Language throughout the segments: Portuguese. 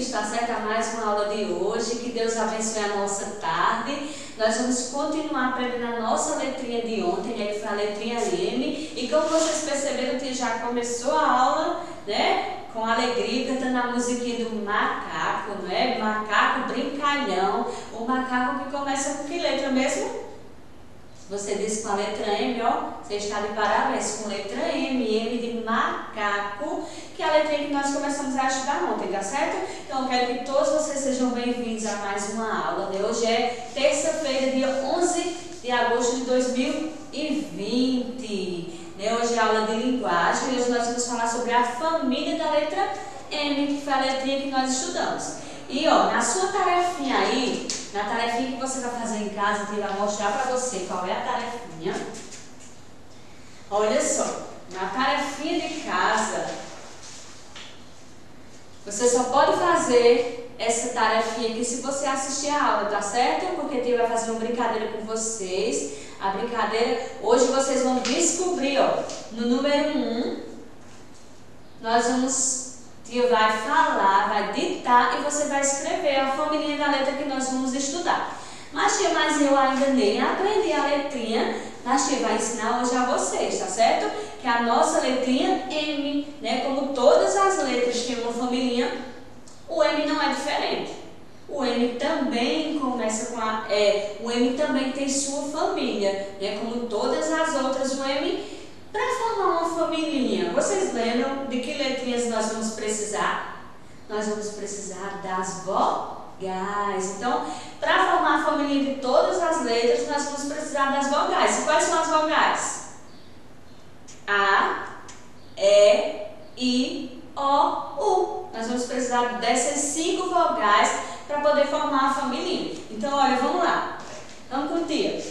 bem-vindos, tá certo? A mais uma aula de hoje. Que Deus abençoe a nossa tarde. Nós vamos continuar aprendendo a nossa letrinha de ontem, né, que foi a letrinha M. E como vocês perceberam que já começou a aula, né, com alegria, cantando a musiquinha do macaco, né? Macaco brincalhão. O macaco que começa com que letra mesmo? Você disse com a letra M, ó, você está de parabéns com letra M, M de macaco, que é a letrinha que nós começamos a estudar ontem, tá certo? Então eu quero que todos vocês sejam bem-vindos a mais uma aula, né? Hoje é terça-feira, dia 11 de agosto de 2020, né? Hoje é aula de linguagem e hoje nós vamos falar sobre a família da letra M, que foi a letrinha que nós estudamos. E ó, na sua tarefinha aí, na tarefinha que você vai fazer em casa, que vai mostrar para você qual é a tarefinha. Olha só, na tarefinha de casa, você só pode fazer essa tarefinha aqui se você assistir a aula, tá certo? Porque Tia vai fazer uma brincadeira com vocês. A brincadeira, hoje vocês vão descobrir, ó, no número 1, nós vamos... Tia vai falar, vai ditar e você vai escrever a família da letra que nós vamos estudar. Mas eu ainda nem aprendi a letrinha, mas Tia vai ensinar hoje a vocês, tá certo? Que a nossa letrinha M, né? Como todas as letras têm uma família, o M não é diferente. O M também começa com a... o M também tem sua família, né? Como todas as outras, o M... Para formar uma familhinha, vocês lembram de que letrinhas nós vamos precisar? Nós vamos precisar das vogais. Então, para formar a família de todas as letras, nós vamos precisar das vogais. E quais são as vogais? A, E, I, O, U. Nós vamos precisar dessas 5 vogais para poder formar a família. Então, olha, vamos lá. Vamos com o Tia.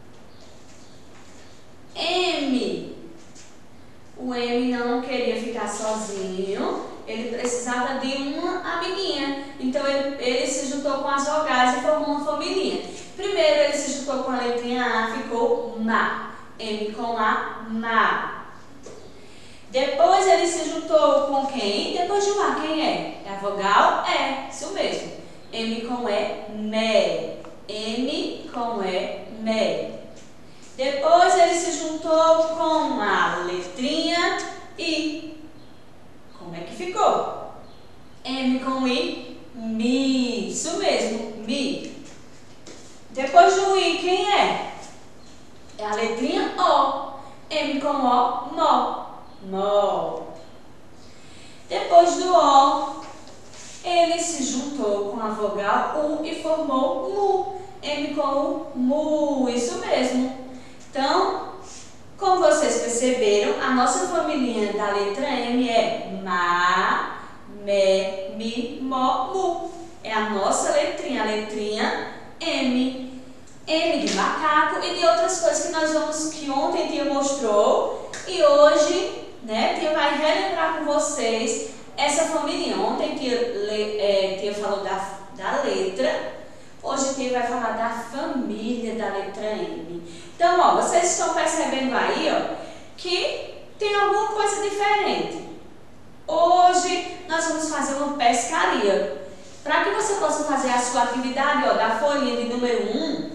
M. O M não queria ficar sozinho, ele precisava de uma amiguinha. Então ele se juntou com as vogais e formou uma família. Primeiro ele se juntou com a letrinha A, ficou ma. M com A, ma. Depois ele se juntou com quem? Depois de um A, quem é? É a vogal E, isso mesmo. M com E, me. M com E, me. Depois ele se juntou com a letrinha I. Como é que ficou? M com I, mi. Isso mesmo, mi. Depois do I, quem é? É a letrinha O. M com O, mo. Mo. Depois do O, ele se juntou com a vogal U e formou mu. M com U, mu. Isso mesmo. Então, como vocês perceberam, a nossa família da letra M é ma, me, mi, mo, mu. É a nossa letrinha, a letrinha M. M de macaco e de outras coisas que nós vamos, que ontem Tia mostrou. E hoje, né, Tia vai relembrar com vocês essa família. Ontem Tia falou da letra. Hoje Tia vai falar da família da letra M. Então, ó, vocês estão percebendo aí, ó, que tem alguma coisa diferente. Hoje nós vamos fazer uma pescaria. Para que você possa fazer a sua atividade, ó, da folhinha de número 1,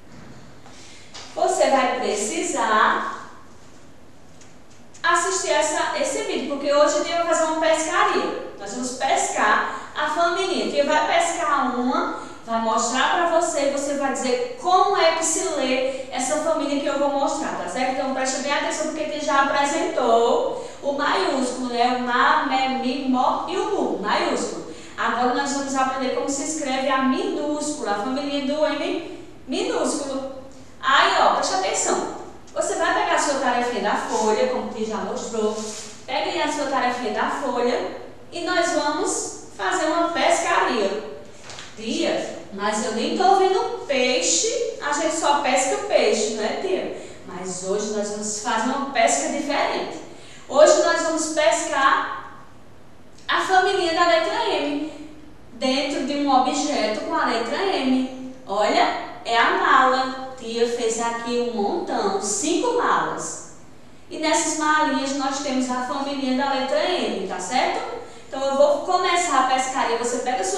você vai precisar assistir esse vídeo, porque hoje a Tia vai fazer uma pescaria. Nós vamos pescar a família. A Tia vai pescar uma, vai mostrar para você e você vai dizer como é que se lê essa família que eu vou mostrar, tá certo? Então preste bem atenção porque ele já apresentou o maiúsculo, né? O ma, me, mi, mo e o mu, maiúsculo. Agora nós vamos aprender como se escreve a minúscula, a família do M minúsculo. Aí, ó, preste atenção. Você vai pegar a sua tarefinha da folha, como ele já mostrou. Pega aí a sua tarefinha da folha e nós vamos fazer uma pescaria. Tia, mas eu nem estou vendo peixe, a gente só pesca peixe, não é, Tia? Mas hoje nós vamos fazer uma pesca diferente. Hoje nós vamos pescar a família da letra M, dentro de um objeto com a letra M. Olha, é a mala. Tia fez aqui um montão, 5 malas. E nessas malinhas nós temos a família da letra M, tá certo? Então eu vou começar a pescaria. Você pega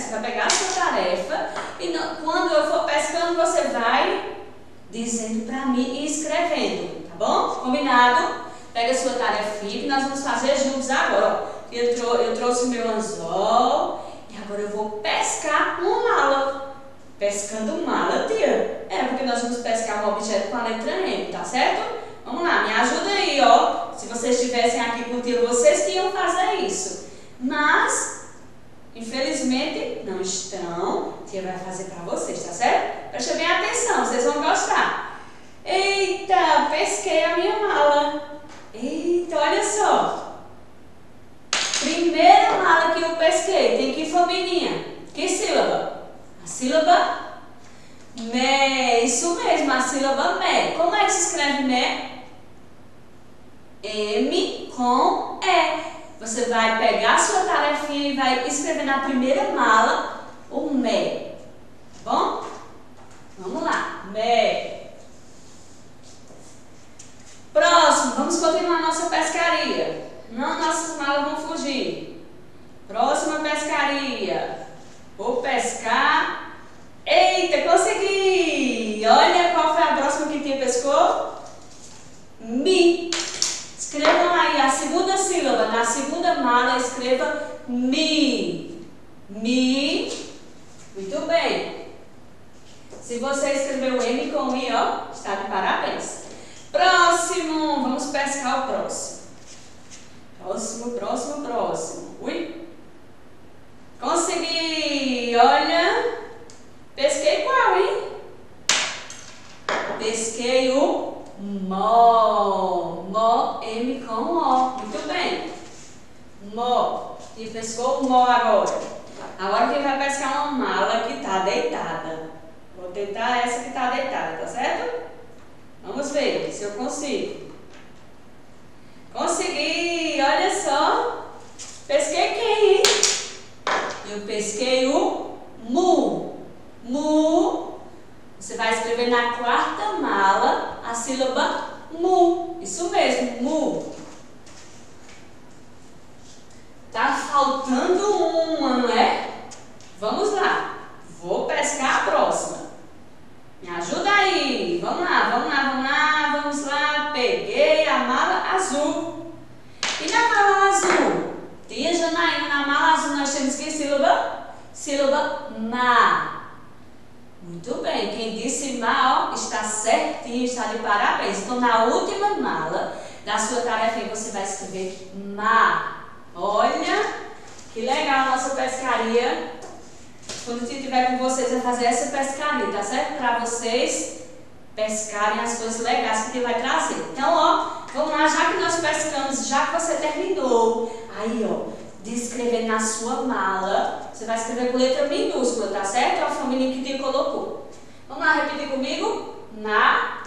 Você vai pegar a sua tarefa e quando eu for pescando, você vai dizendo para mim e escrevendo, tá bom? Combinado? Pega a sua tarefinha que nós vamos fazer juntos agora. Ó. Eu trouxe o meu anzol e agora eu vou pescar uma mala. Pescando mala, tia? É, porque nós vamos pescar um objeto com a letra M, tá certo? Vamos lá, me ajuda aí, ó. Se vocês estivessem aqui contigo, vocês que iam fazer isso. Mas, infelizmente, não estão. Tia vai fazer para vocês, tá certo? Preste bem atenção, vocês vão gostar. Eita, pesquei a minha mala. Eita, olha só. Primeira mala que eu pesquei, tem que família. Que sílaba? A sílaba Mé, isso mesmo, a sílaba Mé. Como é que se escreve Mé? M com E. Você vai pegar a sua tarefinha e vai escrever na primeira mala o Mé. Tá bom? Vamos lá. Mé. Próximo, vamos continuar a nossa pescaria. Não, nossas malas vão fugir. Próxima pescaria. Vou pescar. Eita, consegui! Olha qual foi a próxima que tia pescou. Mi. Escrevam aí a segunda sílaba. Na segunda mala, escreva Mi. Mi. Muito bem. Se você escreveu M com I, ó, está de parabéns. Próximo. Vamos pescar o próximo. Próximo. Ui. Consegui. Olha. Pesquei qual, hein? Pesquei o Mó. Mó, M com O. Muito bem. Mó. E pescou o Mó agora. Agora quem vai pescar uma mala que está deitada. Vou tentar essa que está deitada, tá certo? Vamos ver se eu consigo. Consegui! Olha só. Pesquei quem, hein? Eu pesquei o Mu. Mu. Você vai escrever na quarta mala a sílaba Mu. Isso mesmo, Mu. Tá faltando uma, não é? Vamos lá. Vou pescar a próxima. Me ajuda aí. Vamos lá. Peguei a mala azul. E na mala azul? Tia Janaína, na mala azul nós temos que sílaba? Sílaba Ma. Muito bem, quem disse Ma, ó, está certinho, está de parabéns. Então, na última mala da sua tarefa, você vai escrever Ma. Olha, que legal a nossa pescaria. Quando eu estiver com vocês, eu vou fazer essa pescaria, tá certo? Para vocês pescarem as coisas legais que ele vai trazer. Então, ó, vamos lá, já que nós pescamos, já que você terminou, aí, ó, de escrever na sua mala, você vai escrever com letra minúscula, tá certo? É a família que te colocou. Vamos lá, repetir comigo? Na,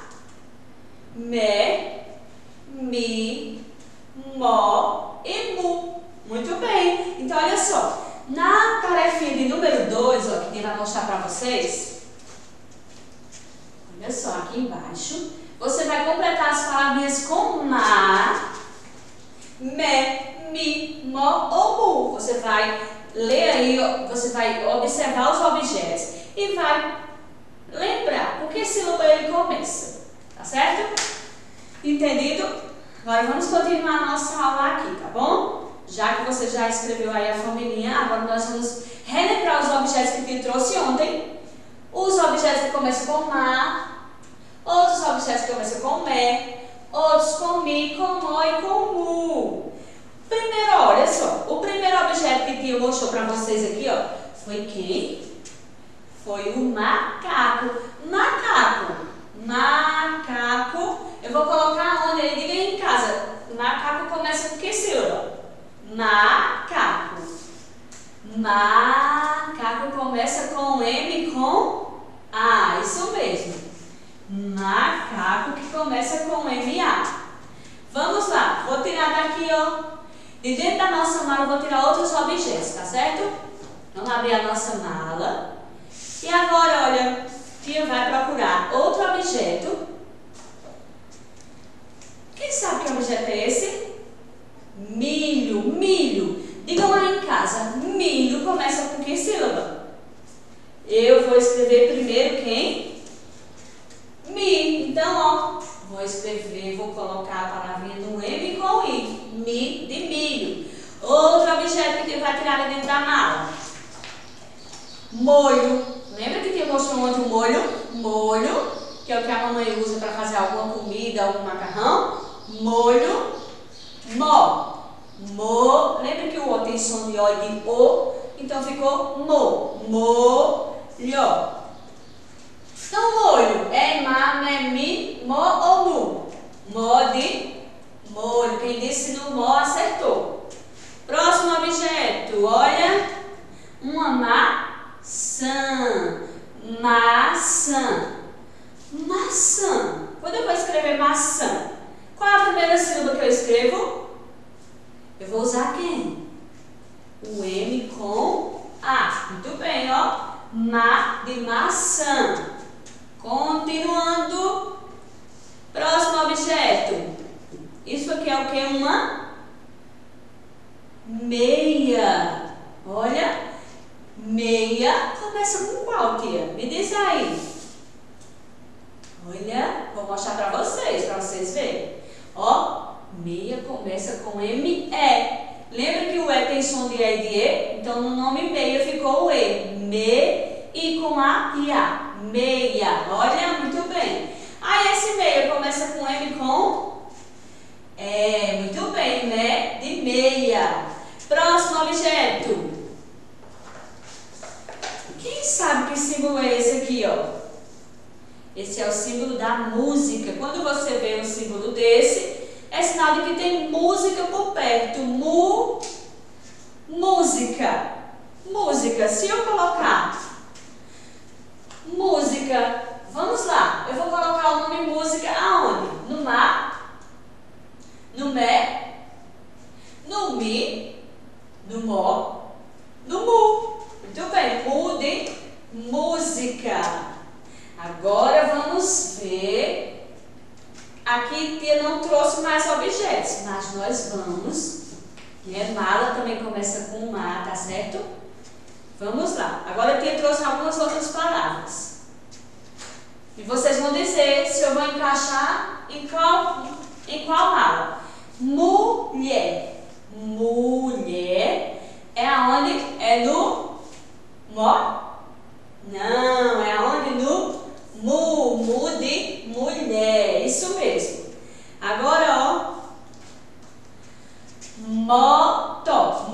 Mé, Mi, Mó e Mu. Muito bem. Então, olha só. Na tarefinha de número 2, ó, que ele vai mostrar para vocês, olha só, aqui embaixo, você vai completar as palavrinhas com Ma, Mé, Mi, Mó ou Mu. Você vai ler aí, você vai observar os objetos e vai lembrar por que sílaba ele começa. Tá certo? Entendido? Agora vamos continuar a nossa aula aqui, tá bom? Já que você já escreveu aí a família, agora nós vamos relembrar os objetos que te trouxe ontem. Os objetos que começam com Ma, outros objetos que começam com Mé, outros com Mi, com Mó e com Mu. Primeiro, olha só, o primeiro objeto que Tio mostrou para vocês aqui, ó, foi quem? Foi o macaco. Macaco. Eu vou colocar onde ele diga em casa. Macaco começa com que sílaba? Macaco. Macaco começa com M com A. Isso mesmo. Macaco que começa com M-A. Vamos lá. Vou tirar daqui, ó. De dentro da nossa mala, eu vou tirar outros objetos, tá certo? Vamos abrir a nossa mala. E agora, olha, Tia vai procurar outro objeto. Quem sabe que objeto é esse? Milho. Digam lá em casa, milho começa com que sílaba? escrever primeiro quem? Mi. Então, ó, vou colocar a palavrinha do M com I. Mi, de milho. Outro objeto que vai tirar de dentro da mala. Molho. Lembra que mostrou ontem o molho? Molho, que é o que a mamãe usa para fazer alguma comida, algum macarrão. Molho. Mó. Mo. Lembra que o O tem som de O e de O? Então ficou mo. Molho. Então, molho é ma, me, mi, mo ou mu? Mo de molho. Quem disse no mo acertou. Próximo objeto, olha. Uma maçã. Maçã. Maçã. Quando eu vou escrever maçã, qual é a primeira sílaba que eu escrevo? Eu vou usar quem? O M com A. Muito bem, ó. Ma de maçã. Continuando. Próximo objeto. Isso aqui é o que? Uma meia. Olha. Meia começa com qual, tia? Me diz aí. Olha, vou mostrar para vocês verem. Ó, meia começa com M-E. Lembra que o E tem som de E e de E? Então, no nome meia ficou o E. Me e com A e A. Meia. Olha, muito bem. Aí, esse meia começa com M com? Muito bem, né? De meia. Próximo objeto. Quem sabe que símbolo é esse aqui, ó? Esse é o símbolo da música. Quando você vê um símbolo desse, é sinal de que tem música por perto. Música. Música. Se eu colocar música, vamos lá. Eu vou colocar o nome música aonde? No Ma, no Me, no Mi, no Mo, no Mu. Muito bem. Mu de música. Agora vamos ver. Aqui tia não trouxe mais objetos, mas nós vamos. Mala também começa com ma, tá certo? Vamos lá. Agora a tia trouxe algumas outras palavras. E vocês vão dizer se eu vou encaixar em qual mala. Mulher. Mulher é aonde? É no mo? Não, é aonde? No mu. Mu de mulher. Isso mesmo. Agora, ó. Moto.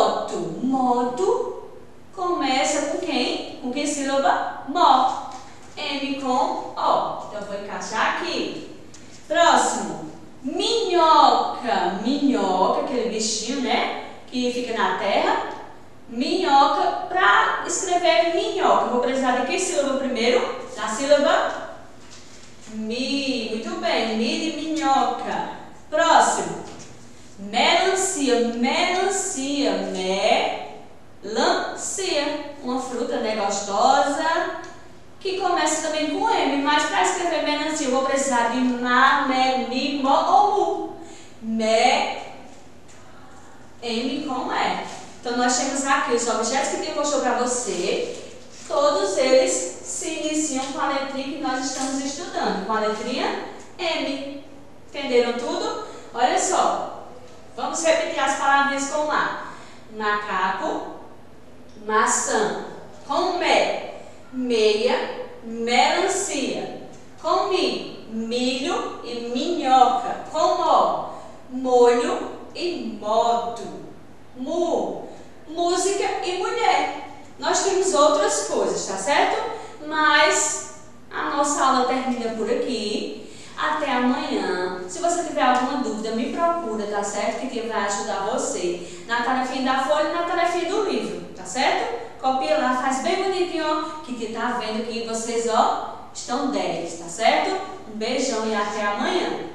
Moto começa com quem? Com que sílaba? Mo. M com O. Então, vou encaixar aqui. Próximo. Minhoca. Minhoca, aquele bichinho, né? Que fica na terra. Minhoca. Para escrever minhoca, vou precisar de que sílaba primeiro? Da sílaba Mi. Muito bem. Mi de minhoca. Próximo. Melancia. Melancia. Melancia. Uma fruta, né, gostosa, que começa também com M. Mas para escrever melancia, eu vou precisar de ma, me, mi, mo ou mu. Me, M com E. Então, nós temos aqui os objetos que eu mostrou para você. Todos eles se iniciam com a letrinha que nós estamos estudando. Com a letrinha M. Entenderam tudo? Olha só. Vamos repetir as palavrinhas com A. Macaco, maçã. Com Me, meia, melancia. Com Mi, milho e minhoca. Com Mo, molho e moto. Mu, música e mulher. Nós temos outras coisas, tá certo? Mas a nossa aula termina por aqui. Até amanhã. Se você tiver alguma dúvida, me procura, tá certo? Que tia vai ajudar você na tarefinha da folha e na tarefinha do livro, tá certo? Copia lá, faz bem bonitinho, ó, que tia tá vendo que vocês, ó, estão 10, tá certo? Um beijão e até amanhã.